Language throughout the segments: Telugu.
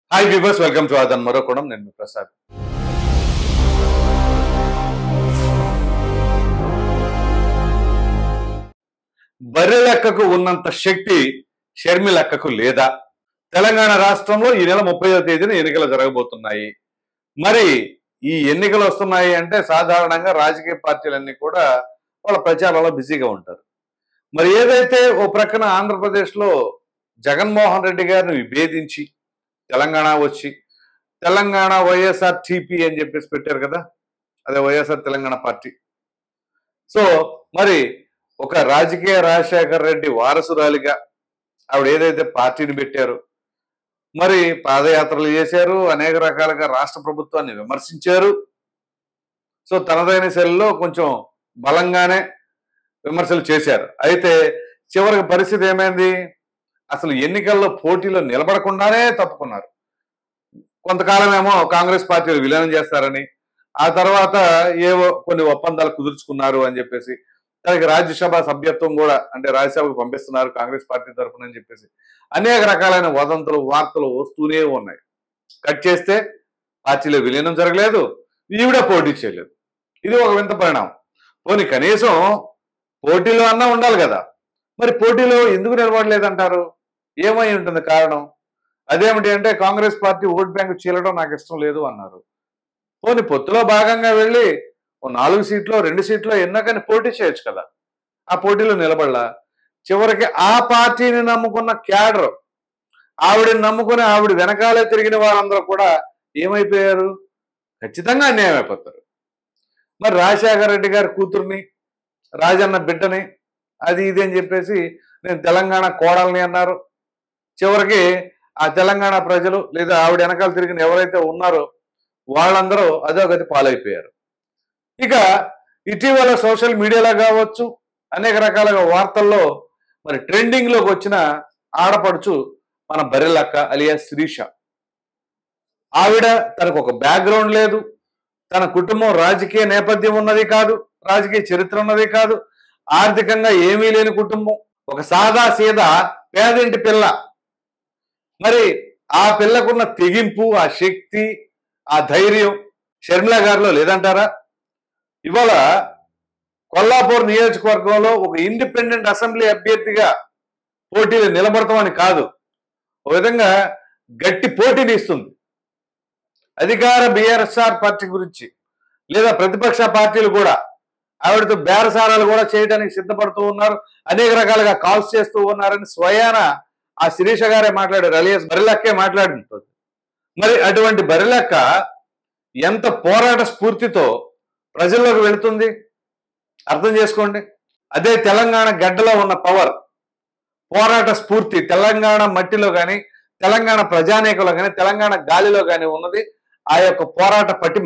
Hi viewers, welcome to Aadhan Morokodam. Nenu Prasad. Barrelakkaku ఉన్నంత శక్తి షర్మిలక్కకు లేదా? తెలంగాణ రాష్ట్రంలో ఈ నెల 30వ తేదీన ఎన్నికలు జరగబోతున్నాయి. మరి ఈ ఎన్నికలు వస్తున్నాయి అంటే సాధారణంగా రాజకీయ పార్టీలన్నీ కూడా వాళ్ళ ప్రచారంలో బిజీగా ఉంటారు. మరి ఏదైతే ఓ ప్రక్కన ఆంధ్రప్రదేశ్లో జగన్మోహన్ రెడ్డి గారిని విభేదించి తెలంగాణ వచ్చి తెలంగాణ YSRTP అని చెప్పేసి పెట్టారు కదా, అదే వైఎస్ఆర్ తెలంగాణ పార్టీ. సో మరి ఒక రాజకీయ రాజశేఖర్ రెడ్డి వారసురాలిగా ఆవిడ ఏదైతే పార్టీని పెట్టారో, మరి పాదయాత్రలు చేశారు, అనేక రకాలుగా రాష్ట్ర ప్రభుత్వాన్ని విమర్శించారు. సో తనదైన శైలిలో కొంచెం బలంగానే విమర్శలు చేశారు. అయితే చివరికి పరిస్థితి ఏమైంది? అసలు ఎన్నికల్లో పోటీలో నిలబడకుండానే తప్పుకున్నారు. కొంతకాలం ఏమో కాంగ్రెస్ పార్టీలు విలీనం చేస్తారని, ఆ తర్వాత ఏవో కొన్ని ఒప్పందాలు కుదుర్చుకున్నారు అని చెప్పేసి, దానికి రాజ్యసభ సభ్యత్వం కూడా అంటే రాజ్యసభకు పంపిస్తున్నారు కాంగ్రెస్ పార్టీ తరఫున అని చెప్పేసి అనేక రకాలైన వదంతులు వార్తలు వస్తూనే ఉన్నాయి. కట్ చేస్తే పార్టీలో విలీనం జరగలేదు, ఈవిడ పోటీ చేయలేదు. ఇది ఒక వింత పరిణామం. పోనీ కనీసం పోటీలో అన్నా ఉండాలి కదా, మరి పోటీలో ఎందుకు నిలబడలేదంటారు? ఏమై ఉంటుంది కారణం? అదేమిటి అంటే కాంగ్రెస్ పార్టీ ఓట్ బ్యాంకు చీలడం నాకు ఇష్టం లేదు అన్నారు. పోనీ పొత్తులో భాగంగా వెళ్ళి 4 సీట్లో 2 సీట్లో ఎన్నకని పోటీ చేయొచ్చు కదా. ఆ పోటీలో నిలబడలా. చివరికి ఆ పార్టీని నమ్ముకున్న క్యాడర్, ఆవిడని నమ్ముకుని ఆవిడ వెనకాలే తిరిగిన వారందరూ కూడా ఏమైపోయారు? ఖచ్చితంగా అన్యాయం అయిపోతారు. మరి రాజశేఖర రెడ్డి గారి కూతుర్ని, రాజన్న బిడ్డని, అది ఇది అని చెప్పేసి నేను తెలంగాణ కోడల్ని అన్నారు. చివరికి ఆ తెలంగాణ ప్రజలు లేదా ఆవిడ వెనకాల తిరిగిన ఎవరైతే ఉన్నారో వాళ్ళందరూ అధోగతి పాలైపోయారు. ఇక ఇటీవల సోషల్ మీడియాలో కావచ్చు, అనేక రకాలుగా వార్తల్లో మరి ట్రెండింగ్లోకి వచ్చిన ఆడపడుచు మన బర్రెలక్క అలియాస్ శిరీష. ఆవిడ తనకు ఒక బ్యాక్గ్రౌండ్ లేదు, తన కుటుంబం రాజకీయ నేపథ్యం ఉన్నది కాదు, రాజకీయ చరిత్ర ఉన్నది కాదు, ఆర్థికంగా ఏమీ లేని కుటుంబం, ఒక సాదా సీదా పేదింటి పిల్ల. మరి ఆ పిల్లకున్న తెగింపు, ఆ శక్తి, ఆ ధైర్యం షర్మిల గారిలో లేదంటారా? ఇవాళ కొల్లాపూర్ నియోజకవర్గంలో ఒక ఇండిపెండెంట్ అసెంబ్లీ అభ్యర్థిగా పోటీలు నిలబడతామని కాదు, ఒక విధంగా గట్టి పోటీని ఇస్తుంది. అధికార BRSR పార్టీ గురించి లేదా ప్రతిపక్ష పార్టీలు కూడా ఆవిడతో బేరసారాలు కూడా చేయడానికి సిద్ధపడుతూ ఉన్నారు, అనేక రకాలుగా కాల్స్ చేస్తూ ఉన్నారని స్వయాన ఆ శిరీష గారే మాట్లాడారు, అలియాస్ బర్రెలక్కే మాట్లాడుతుంది. మరి అటువంటి బర్రెలక్క ఎంత పోరాట స్ఫూర్తితో ప్రజల్లోకి వెళుతుంది అర్థం చేసుకోండి. అదే తెలంగాణ గడ్డలో ఉన్న పవర్, పోరాట స్ఫూర్తి తెలంగాణ మట్టిలో కానీ, తెలంగాణ ప్రజానేకలో కానీ, తెలంగాణ గాలిలో కానీ ఉన్నది ఆ యొక్క పోరాట పటిమ.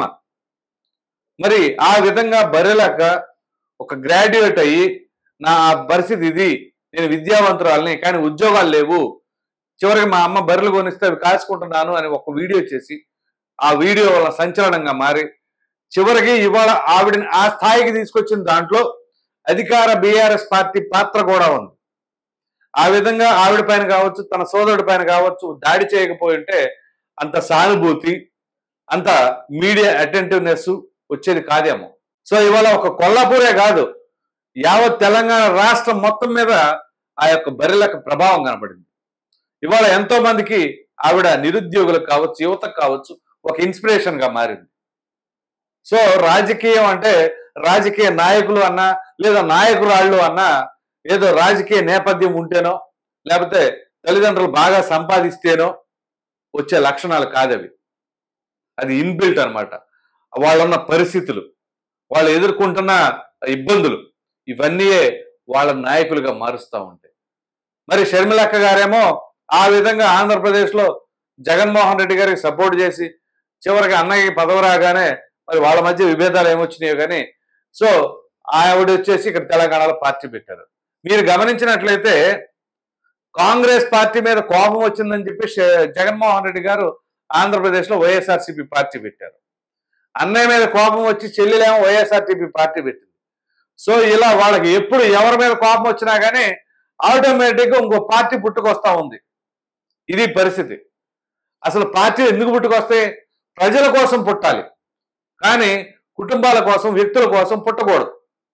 మరి ఆ విధంగా బర్రెలక్క ఒక గ్రాడ్యుయేట్ అయ్యి, నా పరిస్థితి ఇది, నేను విద్యావంతురాలని కానీ ఉద్యోగాలు లేవు, చివరికి మా అమ్మ బర్రెలు కొనిస్తే అవి కాచుకుంటున్నాను అని ఒక వీడియో చేసి, ఆ వీడియో వల్ల సంచలనంగా మారి చివరికి ఇవాళ ఆవిడని ఆ స్థాయికి తీసుకొచ్చిన దాంట్లో అధికార BRS పార్టీ పాత్ర కూడా ఉంది. ఆ విధంగా ఆవిడ పైన కావచ్చు, తన సోదరుడి పైన కావచ్చు దాడి చేయకపోయి ఉంటే అంత సానుభూతి, అంత మీడియా అటెంటివ్నెస్ వచ్చేది కాదేమో. సో ఇవాళ ఒక కొల్లాపూరే కాదు, యావత్ తెలంగాణ రాష్ట్రం మొత్తం మీద ఆ యొక్క బర్రెలక్క ప్రభావం కనపడింది. ఇవాళ ఎంతో మందికి ఆవిడ నిరుద్యోగులకు కావచ్చు, యువతకు కావచ్చు ఒక ఇన్స్పిరేషన్ గా మారింది. సో రాజకీయం అంటే రాజకీయ నాయకులు అన్నా లేదా నాయకురాళ్ళు అన్నా ఏదో రాజకీయ నేపథ్యం ఉంటేనో లేకపోతే తల్లిదండ్రులు బాగా సంపాదిస్తేనో వచ్చే లక్షణాలు కాదవి. అది ఇన్బిల్ట్ అనమాట. వాళ్ళున్న పరిస్థితులు, వాళ్ళు ఎదుర్కొంటున్న ఇబ్బందులు, ఇవన్నీ వాళ్ళ నాయకులుగా మారుస్తూ ఉంటాయి. మరి షర్మిలక్క గారేమో ఆ విధంగా ఆంధ్రప్రదేశ్లో జగన్మోహన్ రెడ్డి గారికి సపోర్ట్ చేసి చివరికి అన్నయ్యకి పదవి రాగానే మరి వాళ్ళ మధ్య విభేదాలు ఏమొచ్చినాయో కానీ, సో ఆవిడ వచ్చేసి ఇక్కడ తెలంగాణలో పార్టీ పెట్టారు. మీరు గమనించినట్లయితే కాంగ్రెస్ పార్టీ మీద కోపం వచ్చిందని చెప్పి జగన్మోహన్ రెడ్డి గారు ఆంధ్రప్రదేశ్లో YSRCP పార్టీ పెట్టారు. అన్నయ్య మీద కోపం వచ్చి చెల్లెలేమో YSRTP పార్టీ పెట్టింది. సో ఇలా వాళ్ళకి ఎప్పుడు ఎవరి మీద కోపం వచ్చినా కానీ ఆటోమేటిక్గా ఇంకో పార్టీ పుట్టుకొస్తా ఉంది. ఇది పరిస్థితి. అసలు పార్టీలు ఎందుకు పుట్టుకొస్తాయి? ప్రజల కోసం పుట్టాలి, కానీ కుటుంబాల కోసం, వ్యక్తుల కోసం పుట్టకూడదు.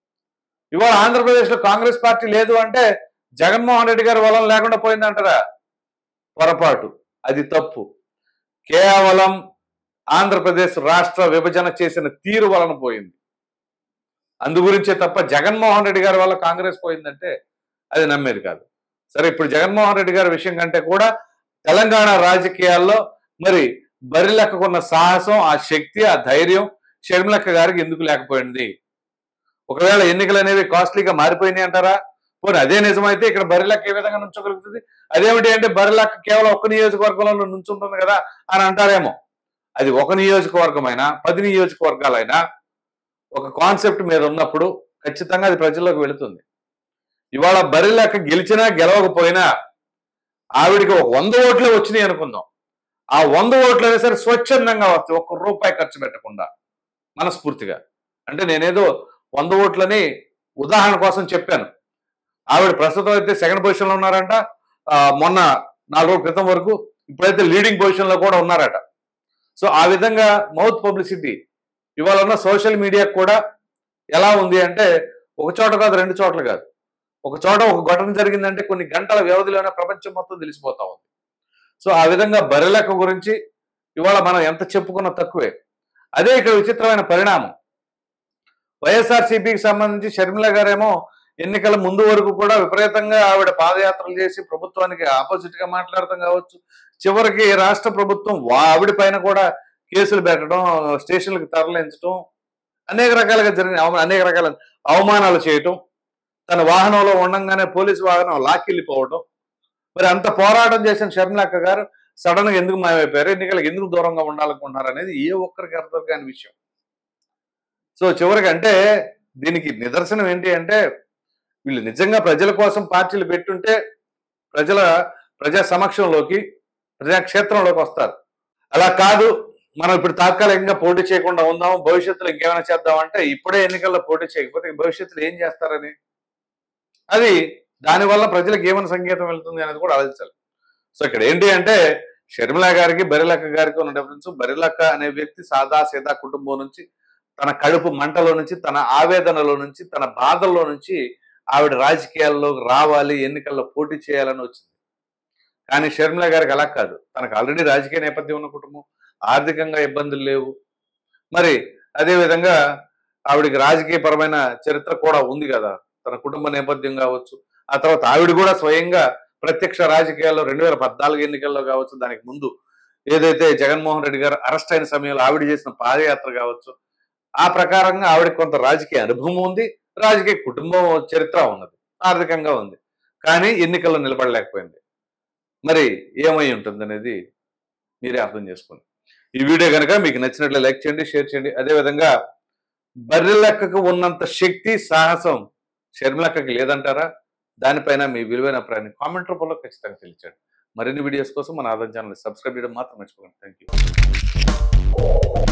ఇవాళ ఆంధ్రప్రదేశ్లో కాంగ్రెస్ పార్టీ లేదు అంటే జగన్మోహన్ రెడ్డి గారి వలన లేకుండా పోయిందంటారా? పొరపాటు, అది తప్పు. కేవలం ఆంధ్రప్రదేశ్ రాష్ట్ర విభజన చేసిన తీరు వలన పోయింది. అందు గురించే తప్ప జగన్మోహన్ రెడ్డి గారి వల్ల కాంగ్రెస్ పోయిందంటే అది నమ్మేది కాదు. సరే, ఇప్పుడు జగన్మోహన్ రెడ్డి గారి విషయం కంటే కూడా తెలంగాణ రాజకీయాల్లో మరి బర్రెలెక్కకున్న సాహసం, ఆ శక్తి, ఆ ధైర్యం షర్మిలక్క గారికి ఎందుకు లేకపోయింది? ఒకవేళ ఎన్నికలు అనేవి కాస్ట్లీగా మారిపోయినాయి అంటారా? పోనీ అదే నిజమైతే ఇక్కడ బర్రెలెక్క ఏ విధంగా నుంచోగలుగుతుంది? అదేమిటి అంటే బర్రెలెక్క కేవలం ఒక్క నియోజకవర్గంలో నుంచుంటుంది కదా అని అంటారేమో. అది ఒక నియోజకవర్గమైనా 10 నియోజకవర్గాలైనా ఒక కాన్సెప్ట్ మీద ఉన్నప్పుడు ఖచ్చితంగా అది ప్రజల్లోకి వెళుతుంది. ఇవాళ బర్రెలెక్క గెలిచినా గెలవకపోయినా ఆవిడికి ఒక 100 ఓట్లే వచ్చినాయి అనుకుందాం. ఆ 100 ఓట్లు అయినా సరే స్వచ్ఛందంగా వస్తాయి, ₹1 ఖర్చు పెట్టకుండా, మనస్ఫూర్తిగా. అంటే నేనేదో 100 ఓట్లని ఉదాహరణ కోసం చెప్పాను. ఆవిడ ప్రస్తుతం అయితే సెకండ్ పొజిషన్లో ఉన్నారంట. మొన్న 4 రోజుల క్రితం వరకు, ఇప్పుడైతే లీడింగ్ పొజిషన్లో కూడా ఉన్నారట. సో ఆ విధంగా మౌత్ పబ్లిసిటీ ఇవాళ ఉన్న సోషల్ మీడియాకు కూడా ఎలా ఉంది అంటే, ఒక చోట కాదు, 2 చోట్ల కాదు, ఒక చోట ఒక ఘటన జరిగిందంటే కొన్ని గంటల వ్యవధిలోనే ప్రపంచం మొత్తం తెలిసిపోతా ఉంది. సో ఆ విధంగా బర్రెలెక్క గురించి ఇవాళ మనం ఎంత చెప్పుకున్నా తక్కువే. అదే ఇక్కడ విచిత్రమైన పరిణామం. వైఎస్ఆర్సీపీకి సంబంధించి షర్మిల గారేమో ఎన్నికల ముందు వరకు కూడా విపరీతంగా ఆవిడ పాదయాత్రలు చేసి ప్రభుత్వానికి ఆపోజిట్ గా మాట్లాడటం కావచ్చు, చివరికి రాష్ట్ర ప్రభుత్వం ఆవిడ పైన కూడా కేసులు పెట్టడం, స్టేషన్లకు తరలించడం, అనేక రకాలుగా జరిగిన అనేక రకాల అవమానాలు చేయటం, తన వాహనంలో ఉండంగానే పోలీసు వాహనం లాక్కెళ్ళిపోవడం. మరి అంత పోరాటం చేసిన షర్మిలక్క గారు సడన్ గా ఎందుకు మాయమైపోయారు, ఎన్నికలకు ఎందుకు దూరంగా ఉండాలనుకుంటున్నారు అనేది ఏ ఒక్కరికి అర్థం కాని విషయం. సో చివరికి అంటే దీనికి నిదర్శనం ఏంటి అంటే, వీళ్ళు నిజంగా ప్రజల కోసం పార్టీలు పెట్టుంటే ప్రజా సమక్షంలోకి, ప్రజాక్షేత్రంలోకి వస్తారు. అలా కాదు, మనం ఇప్పుడు తాత్కాలికంగా పోటీ చేయకుండా ఉందాం, భవిష్యత్తులో ఇంకేమైనా చేద్దామంటే ఇప్పుడే ఎన్నికల్లో పోటీ చేయకపోతే భవిష్యత్తులో ఏం చేస్తారని, అది దానివల్ల ప్రజలకు ఏమైనా సంకేతం వెళ్తుంది అనేది కూడా ఆలోచించాలి. సో ఇక్కడ ఏంటి అంటే, షర్మిల గారికి బర్రెలెక్క గారికి ఉన్న డిఫరెన్స్, బర్రెలెక్క అనే వ్యక్తి సాదా సీదా కుటుంబం నుంచి, తన కడుపు మంటలో నుంచి, తన ఆవేదనలో నుంచి, తన బాధల్లో నుంచి ఆవిడ రాజకీయాల్లోకి రావాలి, ఎన్నికల్లో పోటీ చేయాలని వచ్చింది. కానీ షర్మిల గారికి అలా కాదు. తనకు ఆల్రెడీ రాజకీయ నేపథ్యం ఉన్న కుటుంబం, ఆర్థికంగా ఇబ్బందులు లేవు. మరి అదేవిధంగా ఆవిడికి రాజకీయపరమైన చరిత్ర కూడా ఉంది కదా, తన కుటుంబ నేపథ్యం కావచ్చు. ఆ తర్వాత ఆవిడ కూడా స్వయంగా ప్రత్యక్ష రాజకీయాల్లో 2014 ఎన్నికల్లో కావచ్చు, దానికి ముందు ఏదైతే జగన్మోహన్ రెడ్డి గారు అరెస్ట్ అయిన సమయంలో ఆవిడ చేసిన పాదయాత్ర కావచ్చు, ఆ ప్రకారంగా ఆవిడకి కొంత రాజకీయ అనుభవం ఉంది, రాజకీయ కుటుంబం చరిత్ర ఉన్నది, ఆర్థికంగా ఉంది. కానీ ఎన్నికల్లో నిలబడలేకపోయింది. మరి ఏమై ఉంటుంది అనేది మీరే అర్థం చేసుకోండి. ఈ వీడియో కనుక మీకు నచ్చినట్లే లైక్ చేయండి, షేర్ చేయండి. అదేవిధంగా బర్రెలెక్కకు ఉన్నంత శక్తి, సాహసం షర్మిలక్కకి లేదంటారా? దానిపైన మీ విలువైన అభిప్రాయాన్ని కామెంట్ రూపంలో ఖచ్చితంగా తెలియచేయండి. మరిన్ని వీడియోస్ కోసం మన ఆదాన్ ఛానల్ సబ్స్క్రైబ్ చేయడం మాత్రం మర్చిపోకండి. Thank you.